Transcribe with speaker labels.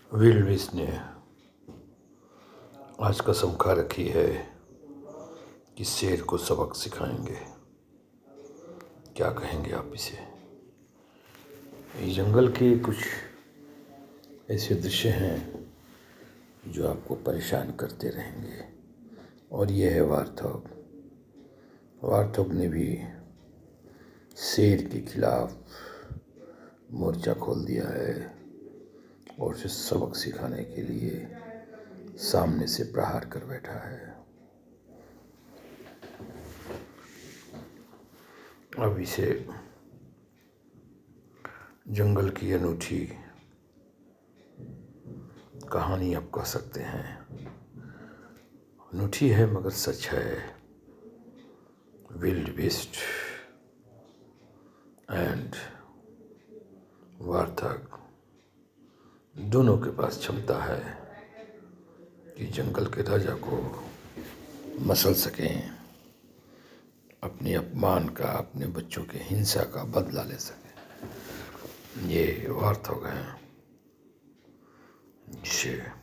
Speaker 1: विल्डबीस्ट ने आज कसम खा रखी है कि शेर को सबक सिखाएंगे। क्या कहेंगे आप इसे? जंगल के कुछ ऐसे दृश्य हैं जो आपको परेशान करते रहेंगे, और ये है वार्थोग। वार्थोग ने भी शेर के खिलाफ मोर्चा खोल दिया है और उसे सबक सिखाने के लिए सामने से प्रहार कर बैठा है। अब इसे जंगल की अनूठी कहानी आप कह सकते हैं। अनूठी है मगर सच है। विल्डबीस्ट एंड वार्थोग दोनों के पास क्षमता है कि जंगल के राजा को मसल सकें, अपने अपमान का, अपने बच्चों के हिंसा का बदला ले सकें। ये वार्थोग हैं जिसे